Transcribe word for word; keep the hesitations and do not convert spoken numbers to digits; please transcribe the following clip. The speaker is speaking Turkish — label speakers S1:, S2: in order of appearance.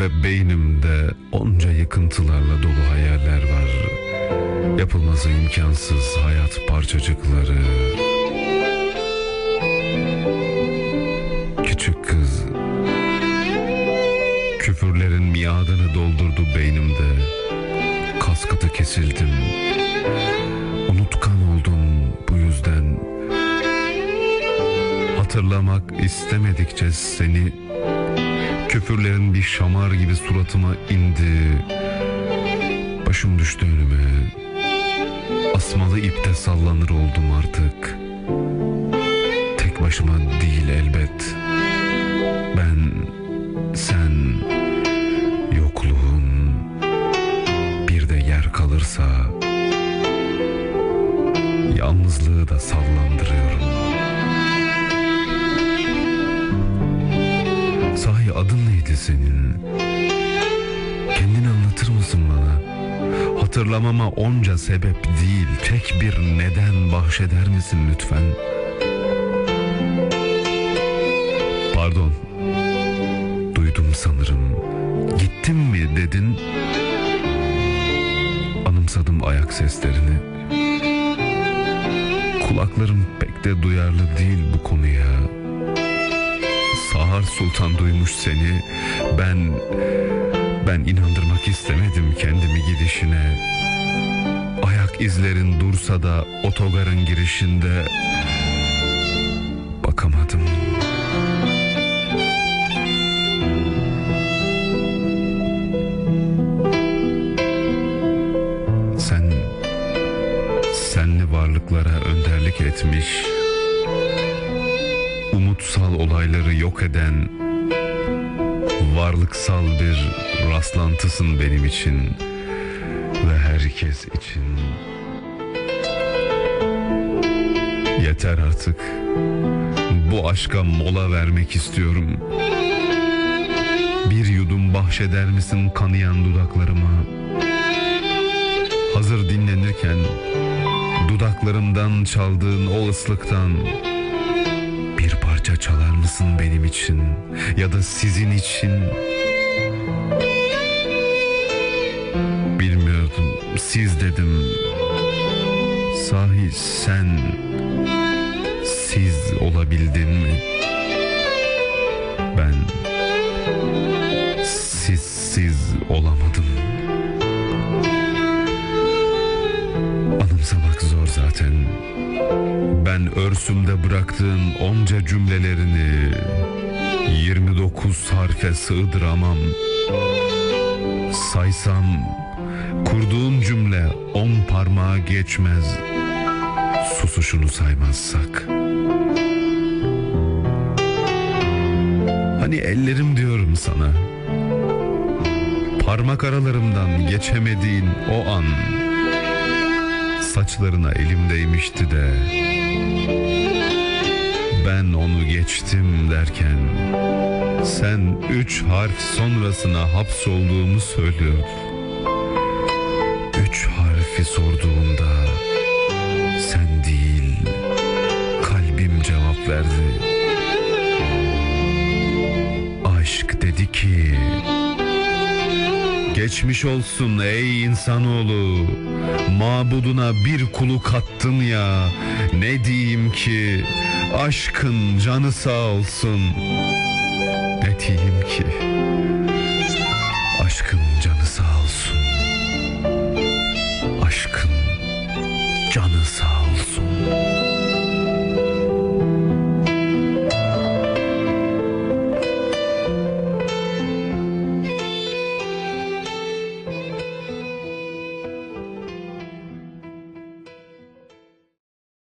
S1: Ve beynimde onca yıkıntılarla dolu hayaller var. Yapılması imkansız hayat parçacıkları. Küçük kız küfürlerin miadını doldurdu beynimde. Kas katı kesildim. Unutkan oldum bu yüzden. Hatırlamak istemedikçe seni, küfürlerin bir şamar gibi suratıma indi. Başım düştü önüme. Asmalı ipte sallanır oldum artık. Tek başıma değil elbet. Ben, sen, yokluğun, bir de yer kalırsa yalnızlığı da sallandırıyorum. Sahi adın neydi senin? Kendini anlatır mısın bana? Hatırlamama onca sebep değil, tek bir neden bahşeder misin lütfen? Pardon, duydum sanırım. Gittim mi dedin? Anımsadım ayak seslerini. Kulaklarım pek de duyarlı değil bu konuya. Sahar Sultan duymuş seni. Ben ben inandırmak istemedim kendimi gidişine. Ayak izlerin dursa da otogarın girişinde bakamadım. Sen senli varlıklara önderlik etmiş, umutsal olayları yok eden varlıksal bir rastlantısın benim için ve herkes için. Yeter artık. Bu aşka mola vermek istiyorum. Bir yudum bahşeder misin kanayan dudaklarıma? Hazır dinlenirken dudaklarımdan çaldığın o ıslıktan bir parça çalar mısın benim için ya da sizin için? Bilmiyordum, siz dedim. Sahi sen siz olabildin mi? Ben sizsiz olamadım. Anımsamak zor zaten. Ben örsümde bıraktığın onca cümlelerini yirmi dokuz harfe sığdıramam. Saysam kurduğun cümle on parmağa geçmez, susuşunu saymazsak. Hani ellerim diyorum sana, parmak aralarımdan geçemediğin o an saçlarına elim değmişti de ben onu geçtim derken sen üç harf sonrasına hapsolduğumu söylüyor. Üç harfi sorduğumda sen değil kalbim cevap verdi. Aşk dedi ki geçmiş olsun ey insanoğlu, mabuduna bir kulu kattın ya, ne diyeyim ki, aşkın canı sağ olsun, ne diyeyim ki.